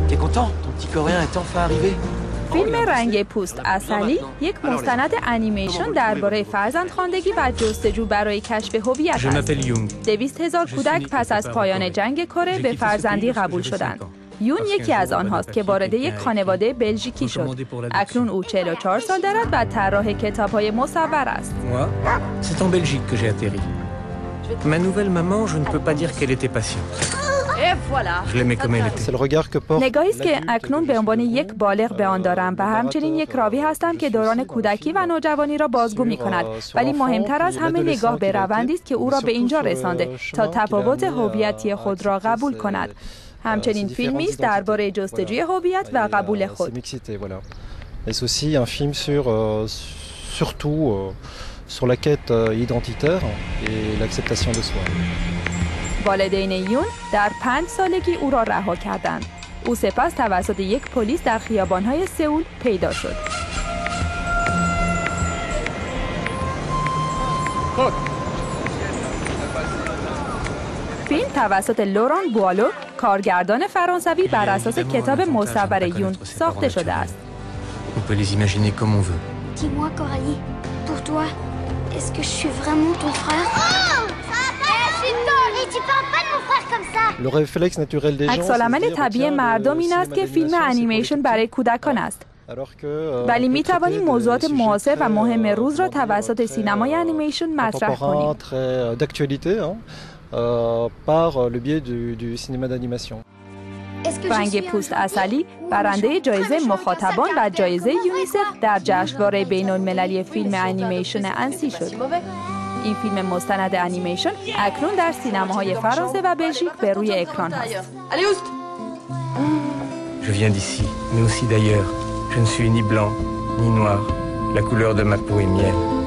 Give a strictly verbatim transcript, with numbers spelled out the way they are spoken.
T'es content? Ton petit coréen est enfin arrivé. فیلم رنگ پوست عسلی یک مستند انیمیشن درباره فرزندخواندگی و جستجو برای کشف هویت است. دویست هزار کودک پس از پایان جنگ کره به فرزندی قبول شدند. یون یکی از آنهاست که وارد یک خانواده بلژیکی شد. اکنون او چهل و چهار سال دارد و طراح کتاب‌های مصور است. C'est en Belgique que j'ai atterri. Ma nouvelle maman, je ne peux pas dire qu'elle était patiente. Je l'aimais comme elle était. نگاهی است که اکنون به عنوان یک بالغ به آن دارم و همچنین یک راوی هستم که دوران کودکی و نوجوانی را بازگو می کند، ولی مهمتر از همه نگاه به روندی است که او را به اینجا رسانده تا تفاوت هویتی خود را قبول کند. همچنین فیلمی است درباره جستجوی هویت و قبول خود. C'est aussi un film sur surtout sur la quête identitaire et l'acceptation de soi. والدین یون در پنج سالگی او را رها کردند. او سپس توسط یک پلیس در خیابان‌های سئول پیدا شد. فیلم توسط لوران بوالو، کارگردان فرانسوی، بر اساس کتاب مصور یون ساخته شده است. On peut les imaginer comme on veut. Dis-moi, Coralie, pour toi, est-ce que je suis vraiment ton frère? عکس‌العمل طبیعی مردم این است که فیلم انیمیشن برای کودکان است. ولی می توانیم موضوعات معاصر و مهم روز را توسط سینمای انیمیشن مطرح کنیم. رنگ پوست عسلی برنده جایزه مخاطبان و جایزه یونیسف در جشنواره بین‌المللی فیلم انیمیشن انسی شد. این فیلم مستند انیمیشن اکنون در سینماهای فرانسه و بلژیک به روی اکران است. Je viens d'ici, mais aussi d'ailleurs. Je ne suis ni blanc, ni noir. La couleur de ma peau est miel.